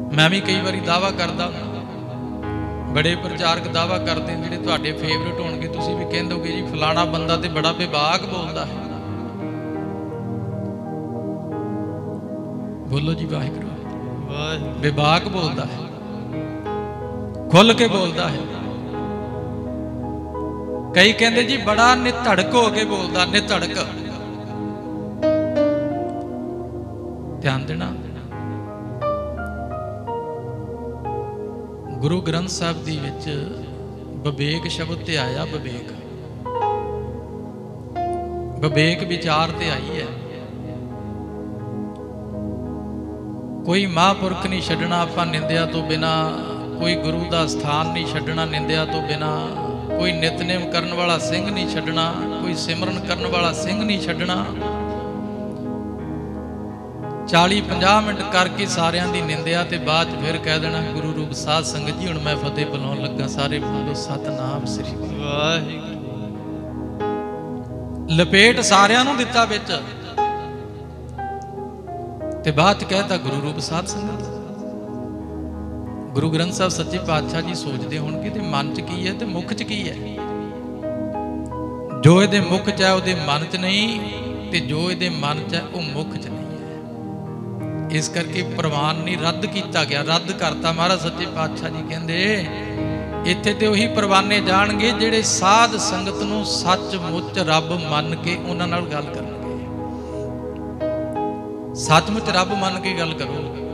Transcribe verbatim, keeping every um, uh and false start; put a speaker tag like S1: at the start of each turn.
S1: मैं भी कई बार दावा करता, बड़े प्रचारक दावा करते हैं जिहड़े तुहाडे फेवरेट होणगे, तुसीं भी कहिंदोगे जी फलाना बंदा तो बड़ा विभाग बोलता है। बोलो जी वाहिगुरू, विभाग बोलता है, खुल के बोलता है। कई कहते जी बड़ा निधड़क हो के बोलता, निधड़क। ध्यान देना, गुरु ग्रंथ साहब दी विच विवेक शब्द ते आया। विवेक विवेक विचार ते आई है। कोई महापुरख नहीं छड्डना आपां निंदिया तो बिना, कोई गुरु का स्थान नहीं छड्डना निंदिया तो बिना, कोई नितनेम करन वाला सिंह नहीं छड्डना, कोई सिमरन करन वाला सिंह नहीं छड्डना। चाली पंजाह मिनट करके सारियां दी निंदिया ते बाद फिर कह देना गुरु रूप साध संगत जी हुण मैं फतेह बुलाउण लगा, सारे बोलो सतनाम श्री वाहिगुरू। लपेट सारियां नूं दिता विच ते बाद कहता गुरु रूप साध संगत। गुरु ग्रंथ साहब सच्चे पातशाह जी सोचते होणगे ते मन च की है ते मुख च की है। जो इहदे मुख च है उहदे मन च नहीं, ते जो इहदे मन च है वह मुख च नहीं है। इस करके प्रवान नहीं रद्द किया गया, रद्द करता महाराज सच्चे पातशाह जी कहंदे इत्थे ते उही परवाने जाणगे जिहड़े साध संगत नूं सचमुच रब मन के उन्हां नाल गल करनगे। सचमुच रब मन के गल करो।